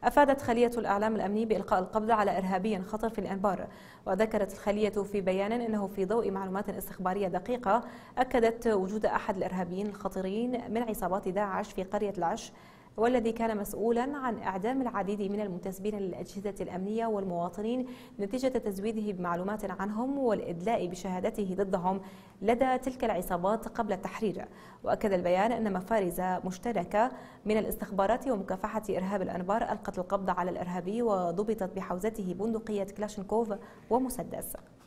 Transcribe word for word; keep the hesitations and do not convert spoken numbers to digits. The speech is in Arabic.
أفادت خلية الإعلام الأمني بإلقاء القبض على إرهابي خطر في الأنبار. وذكرت الخلية في بيان أنه في ضوء معلومات استخبارية دقيقة أكدت وجود أحد الإرهابيين الخطيرين من عصابات داعش في قرية العش، والذي كان مسؤولا عن إعدام العديد من المنتسبين للأجهزة الأمنية والمواطنين نتيجة تزويده بمعلومات عنهم والإدلاء بشهادته ضدهم لدى تلك العصابات قبل التحرير. وأكد البيان أن مفارز مشتركة من الاستخبارات ومكافحة إرهاب الأنبار ألقت القبض على الإرهابي وضبطت بحوزته بندقية كلاشينكوف ومسدس.